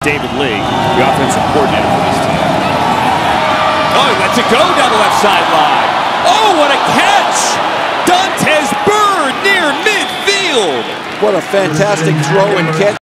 David Lee, the offensive coordinator for this team. Oh, he lets it go down the left sideline. Oh, what a catch! Dontez Bird near midfield. What a fantastic throw and catch.